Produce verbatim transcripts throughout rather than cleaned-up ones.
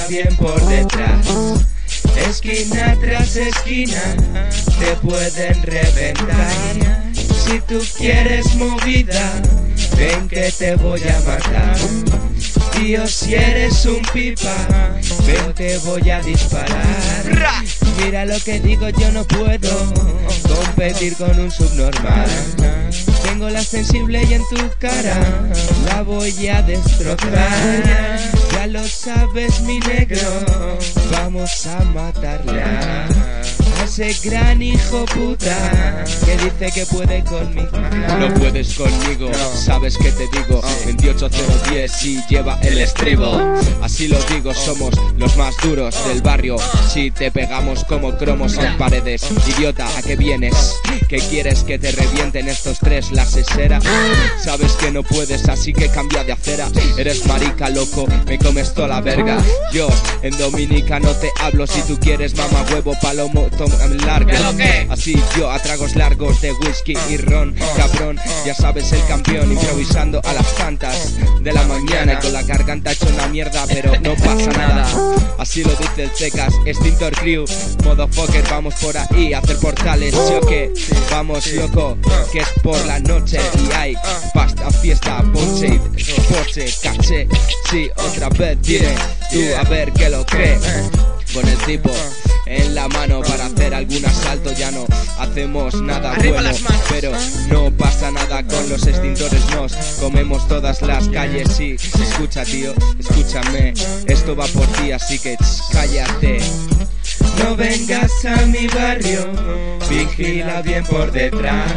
vigila bien por detrás. Esquina tras esquina te pueden reventar. Si tú quieres movida, ven que te voy a matar. Tío, si eres un pipa, ven te voy a disparar. Mira lo que digo, yo no puedo competir con un subnormal. Tengo la sensible y en tu cara la voy a destrozar. Ya lo sabes, mi negro, vamos a matarla. A ese gran hijo puta que dice que puede conmigo. No puedes conmigo, no. Sabes que te digo, veintiocho cero diez y lleva el estribo. Así lo digo, somos los más duros del barrio. Si te pegamos como cromos en paredes. Idiota, ¿a qué vienes? ¿Qué quieres que te revienten estos tres? La sesera. Sabes que no puedes, así que cambia de acera. Eres marica, loco, me comes toda la verga. Yo en Dominica no te hablo. Si tú quieres mamá huevo, palomo, toma largo. Así yo a tragos largos de whisky y ron. Cabrón, ya sabes, el campeón improvisando a las tantas de la mañana y con la garganta hecha una mierda, pero no pasa nada. Así lo dice el Checas, Extintor Crew, motherfucker, vamos por ahí a hacer portales. Yo que vamos loco, que es por la noche y hay pasta, fiesta, ponche, porche, caché. Sí, otra vez dime tú a ver que lo crees. Con el tipo en la mano para hacer algún asalto, ya no hacemos nada bueno, pero no pasa nada con los extintores, nos comemos todas las calles. Sí, escucha tío, escúchame, esto va por ti, así que tss, cállate. No vengas a mi barrio, vigila bien por detrás.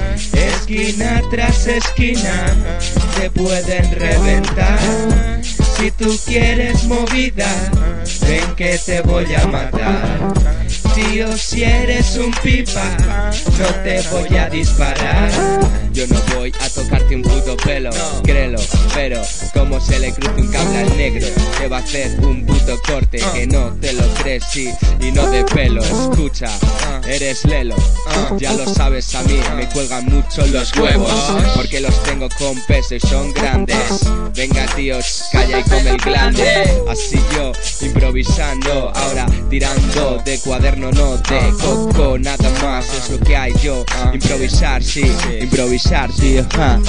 Esquina tras esquina te pueden reventar. Si tú quieres movida, ven que te voy a matar. Tío, si eres un pipa, no te voy a disparar. Yo no voy a tocarte un puto pelo, créelo, pero como se le cruce un cable al negro, te va a hacer un puto corte que no te lo crees, sí, y no de pelo. Escucha, eres lelo, ya lo sabes, a mí me cuelgan mucho los huevos, porque los tengo con peso y son grandes. Venga tío, calla y come el glande. Así yo, improvisando, ahora tirando de cuaderno, no de coco, nada más es lo que hay yo. Improvisar, sí, improvisar, tío.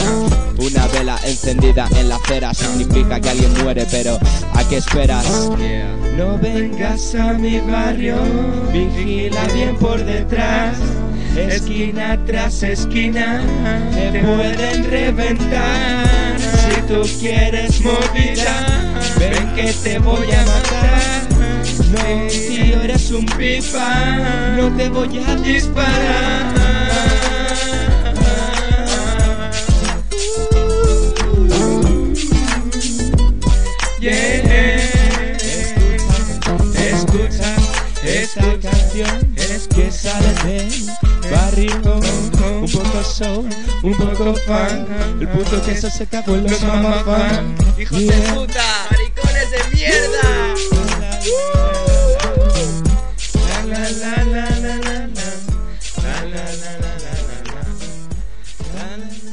Una vela encendida en la acera significa que alguien muere, pero ¿a qué esperas? No vengas a mi barrio, vigila bien por detrás. Esquina tras esquina te pueden reventar. Si tú quieres movida, ven que te voy a matar. No, tío, eres un pipa, no te voy a disparar. Yeah. Escucha, esta canción es que sale del barrio. Un poco soul, un poco fan. El puto que se seca con los mamá fan. ¡Hijos de puta! ¡Maricones de mierda! La la la la la la la la la la la la la la.